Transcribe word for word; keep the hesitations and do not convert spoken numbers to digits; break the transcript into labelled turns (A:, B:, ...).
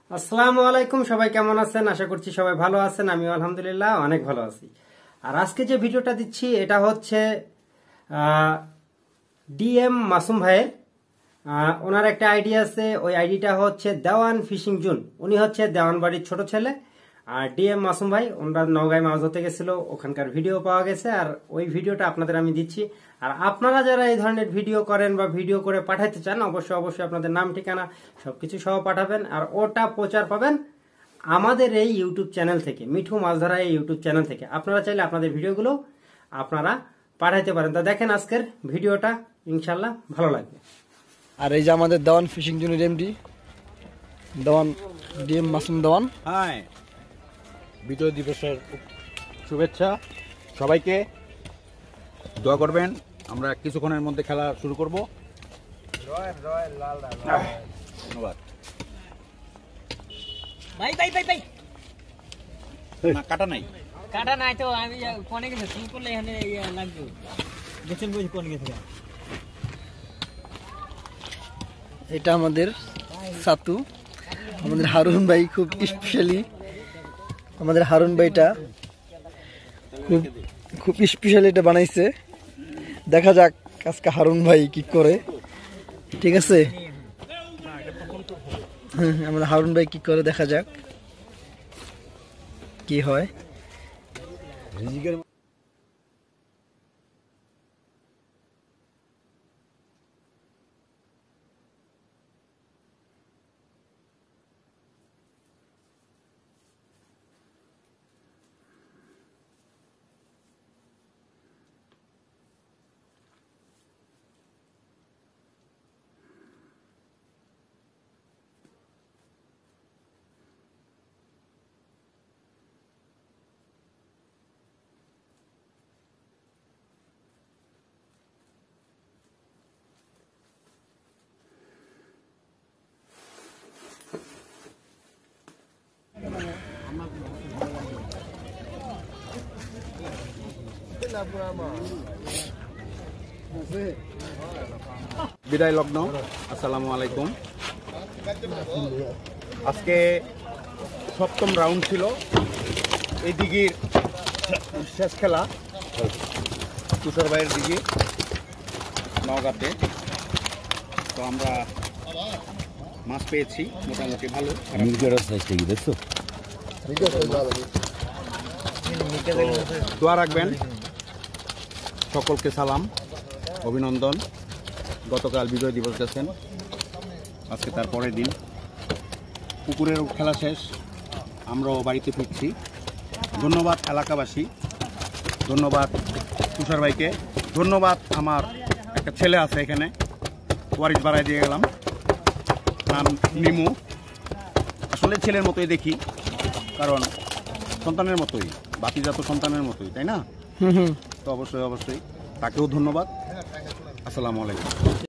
A: আসসালামু আলাইকুম, সবাই কেমন আছেন? আশা করছি সবাই ভালো আছেন। আমিও আলহামদুলিল্লাহ অনেক ভালো আছি। আর আজকে যে ভিডিওটা দিচ্ছি এটা হচ্ছে ডিএম মাসুম ভাইয়ের। আহ, ওনার একটা আইডি আছে, ওই আইডিটা হচ্ছে দেওয়ান ফিশিং জোন। উনি হচ্ছে দেওয়ান বাড়ির ছোট ছেলে। আর ডিএম মাসুম ভাই ওনারা নওগাঁয় মাছ ধরতে গেছিল, ওখানকার ভিডিও পাওয়া গেছে। আর ওই ভিডিওটা আপনাদের আমি দিচ্ছি। আর আপনারা যারা এই ধরনের ভিডিও করেন বা ভিডিও করে পাঠাইতে চান, অবশ্যই অবশ্যই আপনাদের নাম ঠিকানা সবকিছু সহ পাঠাবেন। আর ওটা প্রচার পাবেন আমাদের এই ইউটিউব চ্যানেল থেকে, মিঠু মাছ ধরা এই ইউটিউব চ্যানেল থেকে। আপনারা চাইলে আপনাদের ভিডিওগুলো আপনারা পাঠাইতে পারেন। তো দেখেন আজকের ভিডিওটা, ইনশাল্লাহ ভালো লাগবে।
B: আর এই যে আমাদের দেওয়ান ফিশিং জোনের এমডি দেওয়ান ডিএম মাসুম দেওয়ান।
C: হ্যাঁ, বিজয় দিবসের শুভেচ্ছা সবাইকে। দোয়া করবেন, আমরা কিছুক্ষণের মধ্যে খেলা শুরু করব। ধন্যবাদ।
D: ভাই ভাই ভাই ভাই
C: না, কাটা নাই
D: কাটা নাই তো আমি কোনে গেছে শুরু করলে এখানে লাগবে দেখেন বই কোনে গেছে।
B: এটা আমাদের সাতু, আমাদের হারুন ভাই খুব স্পেশালি, আমাদের হারুন ভাইটা খুব খুব স্পেশালি এটা বানাইছে। দেখা যাক আজকে হারুন ভাই কি করে। ঠিক আছে, হ্যাঁ আমাদের হারুন ভাই কি করে, দেখা যাক কি হয়।
C: বিদায় লগ্ন। আসসালামু আলাইকুম। আজকে সপ্তম রাউন্ড ছিল এই দিঘির শেষ খেলা, তুষার ভাইয়ের দিঘি নওগাঁতে। তো আমরা মাছ পেয়েছি মোটামুটি ভালো। দোয়া রাখবেন, সকলকে সালাম, অভিনন্দন। গতকাল বিজয় দিবস গেছেন, আজকে তার পরের দিন। পুকুরের খেলা শেষ, আমরাও বাড়িতে ফিরছি। ধন্যবাদ এলাকাবাসী, ধন্যবাদ তুষার ভাইকে, ধন্যবাদ আমার একটা ছেলে আছে এখানে, ওয়ারিশ বাড়াই দিয়ে গেলাম, নাম নিমু। আসলে ছেলের মতোই দেখি, কারণ সন্তানের মতোই, বাতিজা তো সন্তানের মতোই, তাই না? তো অবশ্যই অবশ্যই তাকেও ধন্যবাদ। আসসালামু আলাইকুম।